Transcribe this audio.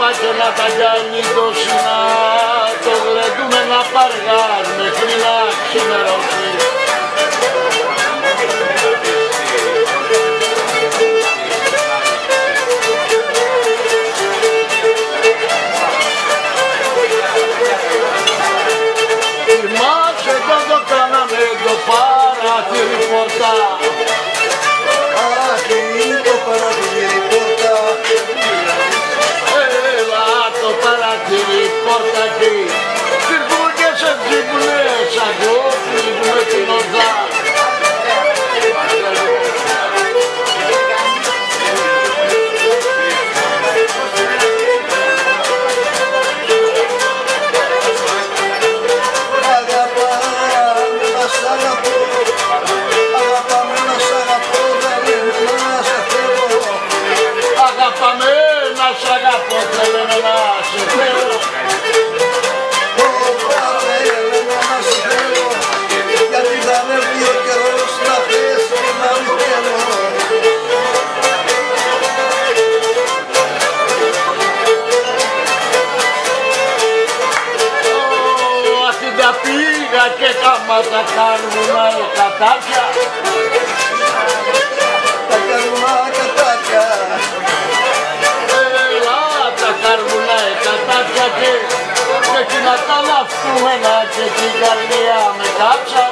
και να τα κάνει το συνά, το γλεντούμε να παργάρ μέχρι να ξημερώσει. Θυμάσαι όταν το κάναμε το παράθυρι πόρτα. Το παραθύρι πόρτα. Έλα το παραθύρι πόρτα εκεί. Φυρκούγες εξυπνές αγώπης με την οδά. Σ' αγαπώ, θέλω να σε θέλω. Θέλω να σε θέλω, γιατί θα ανέβει ο καιρός να θες και να μην θέλω. Αθήνα πήγα και κάματα κάρβουνα κατάκια. Τα κάρβουνα κατάκια. Και εκείνα τα λαφτούμενα και την καρδιά με κάψα.